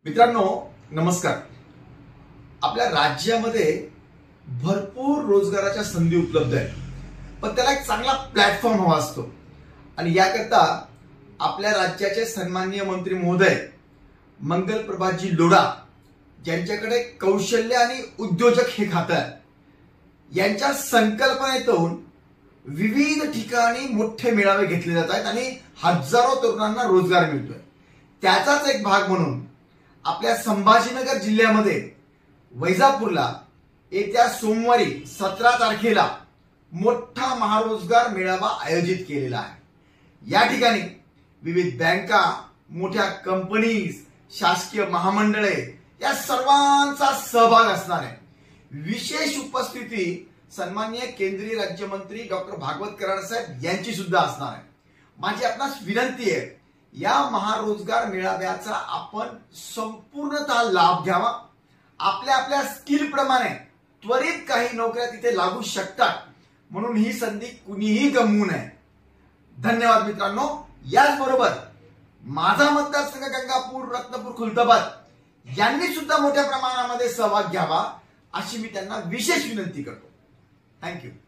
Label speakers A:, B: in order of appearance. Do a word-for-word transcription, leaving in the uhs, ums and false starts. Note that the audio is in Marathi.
A: मित्रांनो नमस्कार। आपल्या राज्यामध्ये भरपूर रोजगाराच्या संधी उपलब्ध आहेत, पण त्याला एक चांगला प्लॅटफॉर्म हवा असतो आणि याकरता आपल्या राज्याचे सन्माननीय मंत्री महोदय मंगल प्रभातजी लोढा ज्यांच्याकडे कौशल्य आणि उद्योजक हे खातं आहे, यांच्या संकल्पनेतून विविध ठिकाणी मोठे मेळावे घेतले जात आहेत आणि हजारो तरुणांना रोजगार मिळतोय। त्याचाच एक भाग म्हणून आपल्या संभाजीनगर जिल्ह्यामध्ये वैजापूरला येत्या सोमवारी सतरा तारखेला मोठा महारोजगार मेळावा आयोजित केलेला आहे। या ठिकाणी विविध बँका, मोठ्या कंपनीज, शासकीय महामंडळे या सर्वांचा सहभाग असणार आहे। विशेष उपस्थिती सन्माननीय केंद्रीय राज्यमंत्री डॉक्टर भागवत कराड साहेब यांची सुद्धा असणार आहे। माझी आपणास विनंती आहे, या महारोजगार मेळाव्याचा आपण संपूर्णतः लाभ घ्यावा। आपल्या आपल्या स्किल प्रमाणे त्वरित काही नोकऱ्या तिथे लागू शकतात, म्हणून ही संधी कुणीही गमवू नये। धन्यवाद मित्रांनो। याचबरोबर माझा मतदारसंघ गंगापूर, रत्नापूर, खुलताबाद यांनी सुद्धा मोठ्या प्रमाणामध्ये सहभाग घ्यावा अशी मी त्यांना विशेष विनंती करतो। थँक्यू।